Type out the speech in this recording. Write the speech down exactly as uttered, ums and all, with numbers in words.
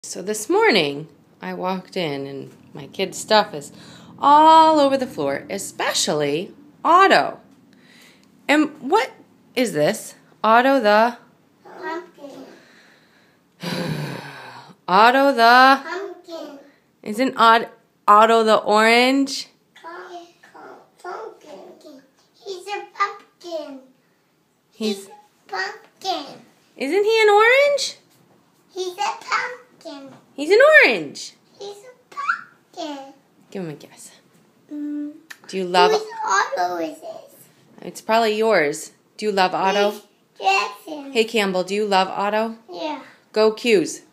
So this morning, I walked in and my kid's stuff is all over the floor, especially Otto. And what is this? Otto the... Pumpkin. Otto the... Pumpkin. Isn't Od Otto the orange? Pumpkin. He's a pumpkin. He's... He's a pumpkin. Isn't he an orange? He's a pumpkin. He's an orange. He's a pumpkin. Give him a guess. Mm. Do you love... Whose Otto is this? It's probably yours. Do you love Otto? Jackson. Hey, Campbell, do you love Otto? Yeah. Go CUSE.